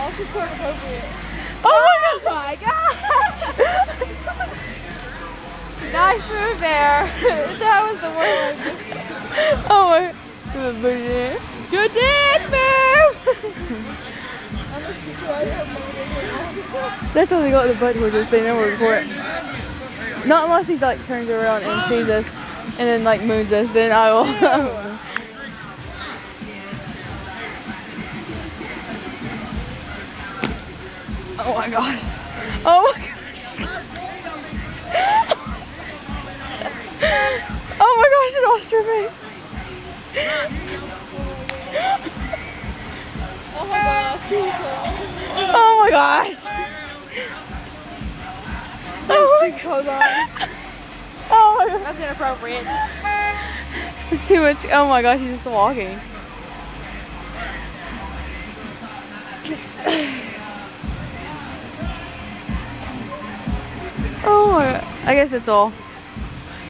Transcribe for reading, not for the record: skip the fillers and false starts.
Also sort of appropriate. Oh my god! Nice move there. That was the worst. Oh my. Good dance move! That's how they got the butt twitches. They never record it. Not unless he like turns around and sees us, and then like moons us. Then I will. Oh my gosh. Oh my gosh. Oh my gosh, it all stripping. Oh my gosh. Oh my gosh. Oh my Hold on. Oh my god. That's inappropriate. It's too much. Oh my gosh, he's just walking. Oh my, I guess that's all.